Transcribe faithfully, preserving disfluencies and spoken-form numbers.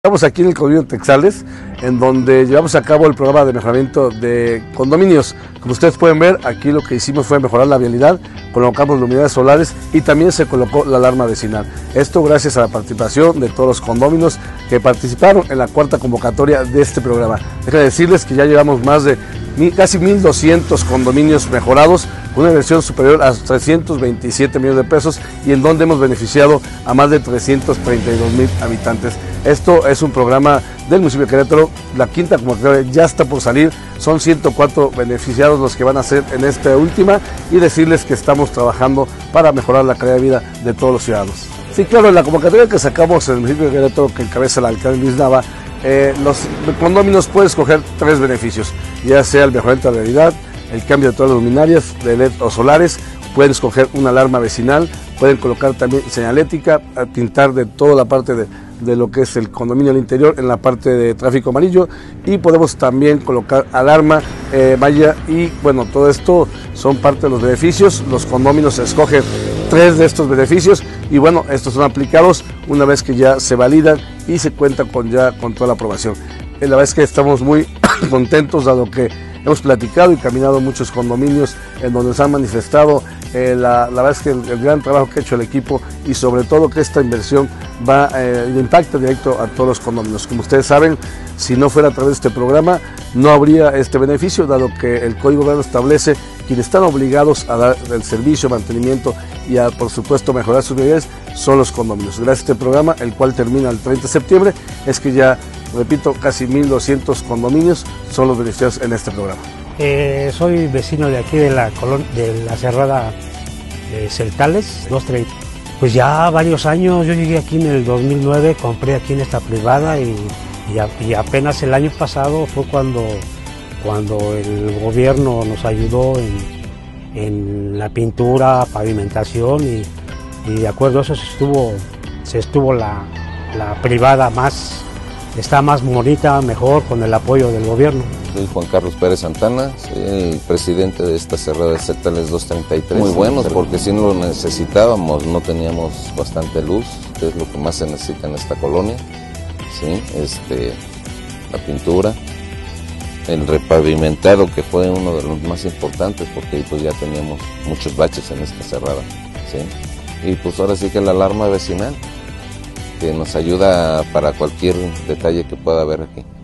Estamos aquí en el condominio Texales, en donde llevamos a cabo el programa de mejoramiento de condominios. Como ustedes pueden ver, aquí lo que hicimos fue mejorar la vialidad, colocamos luminarias solares y también se colocó la alarma vecinal. Esto gracias a la participación de todos los condóminos que participaron en la cuarta convocatoria de este programa. Déjenme decirles que ya llevamos más de casi mil doscientos condominios mejorados, con una inversión superior a trescientos veintisiete millones de pesos y en donde hemos beneficiado a más de trescientos treinta y dos mil habitantes. Esto es un programa del municipio de Querétaro, la quinta convocatoria ya está por salir, son ciento cuatro beneficiados los que van a ser en esta última y decirles que estamos trabajando para mejorar la calidad de vida de todos los ciudadanos. Sí, claro, en la convocatoria que sacamos en el municipio de Querétaro, que encabeza el alcalde Luis Nava, eh, los condóminos pueden escoger tres beneficios, ya sea el mejoramiento de la realidad, el cambio de todas las luminarias de L E D o solares, pueden escoger una alarma vecinal, pueden colocar también señalética, pintar de toda la parte de, de lo que es el condominio al interior en la parte de tráfico amarillo y podemos también colocar alarma, eh, valla y bueno, todo esto son parte de los beneficios. Los condóminos escogen tres de estos beneficios y bueno, estos son aplicados una vez que ya se validan y se cuenta con ya con toda la aprobación. La verdad es que estamos muy contentos dado que hemos platicado y caminado muchos condominios en donde se han manifestado eh, la, la verdad es que el, el gran trabajo que ha hecho el equipo y sobre todo que esta inversión va eh, de impacto directo a todos los condominios. Como ustedes saben, si no fuera a través de este programa no habría este beneficio, dado que el Código Urbano establece quienes están obligados a dar el servicio, mantenimiento y a, por supuesto, mejorar sus vialidades son los condominios. Gracias a este programa, el cual termina el treinta de septiembre, es que ya, repito, casi mil doscientos condominios son los beneficiados en este programa. Eh, soy vecino de aquí de la, colon de la cerrada de Celtales, dos treinta. Pues ya varios años, yo llegué aquí en el dos mil nueve, compré aquí en esta privada y, y, a, y apenas el año pasado fue cuando, cuando el gobierno nos ayudó en, en la pintura, pavimentación y, y de acuerdo a eso se estuvo, se estuvo la, la privada más, está más bonita, mejor con el apoyo del gobierno. Soy Juan Carlos Pérez Santana, soy el presidente de esta cerrada de Celtales doscientos treinta y tres. Muy buenos porque si no lo necesitábamos, no teníamos bastante luz, que es lo que más se necesita en esta colonia. ¿Sí? Este, la pintura, el repavimentado que fue uno de los más importantes porque pues ya teníamos muchos baches en esta cerrada. ¿Sí? Y pues ahora sí que la alarma vecinal, que nos ayuda para cualquier detalle que pueda haber aquí.